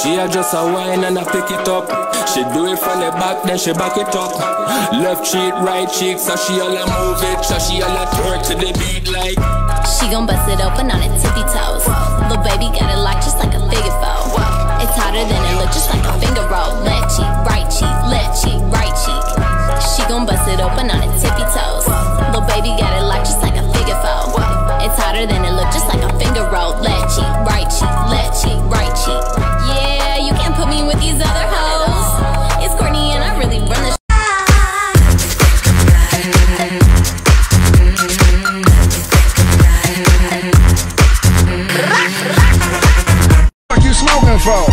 She a just a wine and a pick it up. She do it from the back, then she back it up. Left cheek, right cheek, so she all a move it, so she all a twerk to the beat like. She gon' bust it open on her tippy toes. Lil' baby got it locked just like a figure four. It's hotter than it look, just like a finger roll. Left cheek, right cheek, left cheek, right cheek. She gon' bust it open on her tippy toes. Lil' baby got it locked just like a figure four. It's hotter than it look, just like a finger roll. Left cheek, right cheek, left cheek, right cheek. Yeah, you can't put me with these other hoes. It's Courtney and I really run the What you smoking for?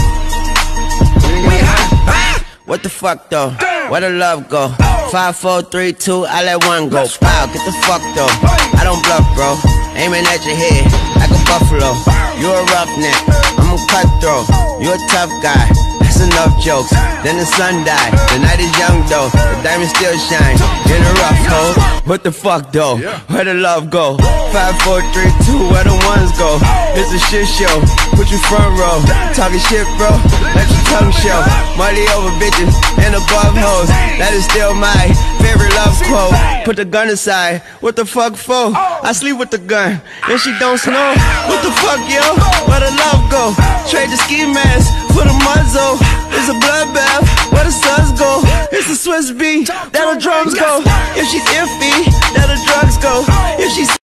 What the fuck though? Where the love go? 5, 4, 3, 2, I let one go. Wow, get the fuck though. I don't bluff, bro. Aiming at your head like a buffalo. You a roughneck, I'm a cutthroat. You a tough guy. That's enough jokes. Then the sun died. The night is young though. The diamond still shine. In a rough hole. What the fuck though? Where the love go? 5, 4, 3, 2, where the ones go? It's a shit show. Put you front row. Talking shit, bro. Let your tongue show. Money over bitches and above hoes. That is still my favorite love quote. Put the gun aside. What the fuck for? I sleep with the gun and she don't snow. What the fuck, yo? Where the love go? Trade the ski mask for the muzzle. It's a bloodbath. Where the suns go? It's a Swiss beat. That'll drums go. If she's iffy, that'll drugs go. If she's